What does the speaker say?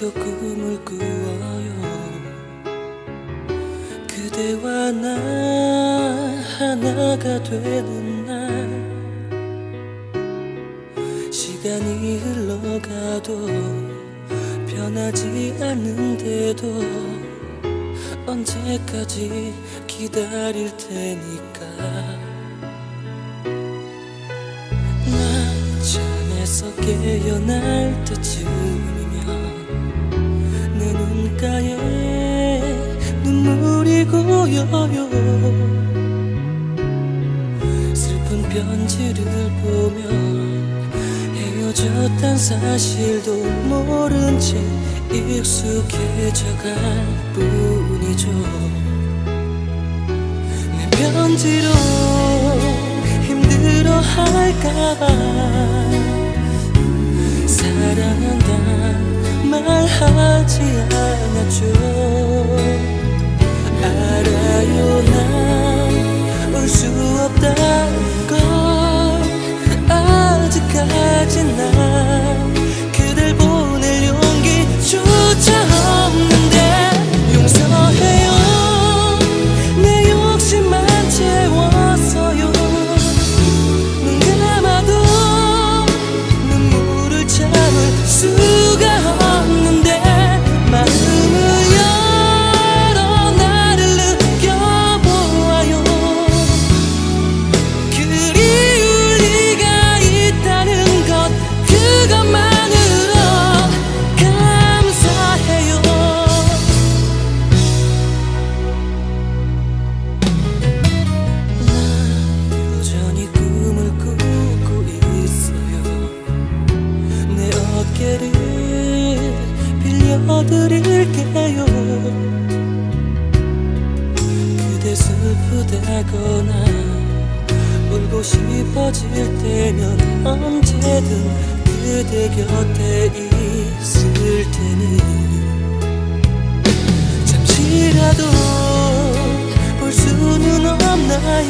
밤새도 꿈을 꾸어요. 그대와 나 하나가 되는 날, 시간이 흘러가도 변하지 않는데도 언제까지 기다릴 테니까. 나 잠에서 깨어날 때쯤이면 내 눈가에 눈물이 고여요. 슬픈 편지를 보면 헤어졌단 사실도 모른 채 익숙해져갈 뿐이죠. 내 편지로 힘들어할까봐 사랑한단 말하지 않았죠. 알아요, 난 올 수 없다는 걸. 아직까지 난 그댈 보낼 용기조차 없는데 용서해요. 내 욕심만 채웠어요. 눈 감아도 눈물을 참을 수가 없는데 마음을 열어 나를 느껴보아요. 그리울 리가 있다는 것, 그것만으로 감사해요. 나 여전히 꿈을 꾸고 있어요. 내 어깨를 빌려드릴게요. 그대 슬프다거나 울고 싶어질 때면 언제든 그대 곁에 있을 테니 잠시라도 볼 수는 없나요?